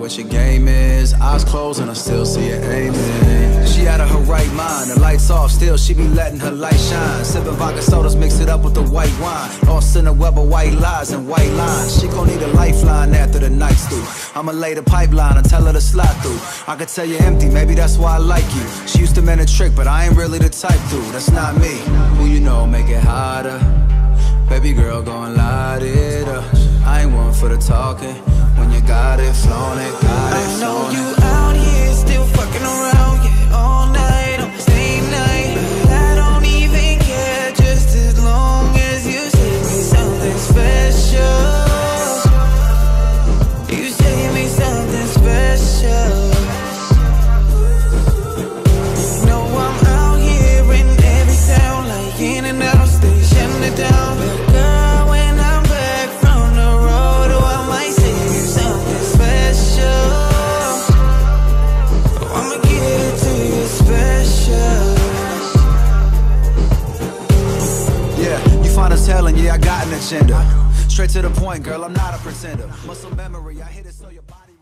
what your game is. Eyes closed and I still see it aiming. She out of her right mind, the lights off, still she be letting her light shine. Sipping vodka sodas, mix it up with the white wine. Lost in a web of white lies and white lines. She gon' need a lifeline after the night's through. I'ma lay the pipeline and tell her to slide through. I could tell you're empty, maybe that's why I like you. She used to mean a trick, but I ain't really the type to. That's not me. Who you know make it harder? Baby girl gon' light it up. I ain't one for the talking. When you got it, flown it, got it, I know you out here still fucking around, yeah, all night on the same night. But I don't even care, just as long as you say me something special. You say me something special. You know I'm out here in every town, like in and out, stay shutting it down. But girl, when I'm back from the road, oh, I might say you something special. Oh, I'ma get it to you special. Yeah, you fine as hell and yeah, I got an agenda. Straight to the point, girl, I'm not a pretender. Muscle memory, I hit it so your body